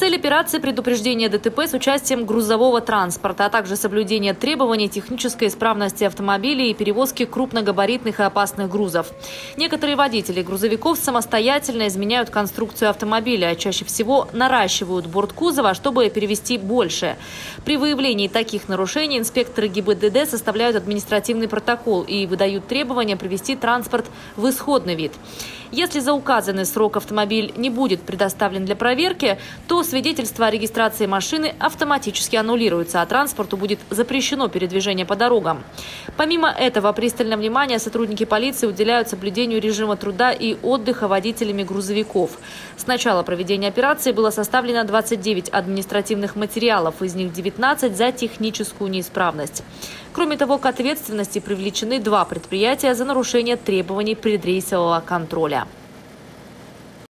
Цель операции – предупреждение ДТП с участием грузового транспорта, а также соблюдение требований технической исправности автомобилей и перевозки крупногабаритных и опасных грузов. Некоторые водители грузовиков самостоятельно изменяют конструкцию автомобиля, а чаще всего наращивают борт кузова, чтобы перевезти больше. При выявлении таких нарушений инспекторы ГИБДД составляют административный протокол и выдают требования привести транспорт в исходный вид. Если за указанный срок автомобиль не будет предоставлен для проверки, то свидетельство о регистрации машины автоматически аннулируется, а транспорту будет запрещено передвижение по дорогам. Помимо этого, пристальное внимание сотрудники полиции уделяют соблюдению режима труда и отдыха водителями грузовиков. С начала проведения операции было составлено 29 административных материалов, из них 19 за техническую неисправность. Кроме того, к ответственности привлечены 2 предприятия за нарушение требований предрейсового контроля.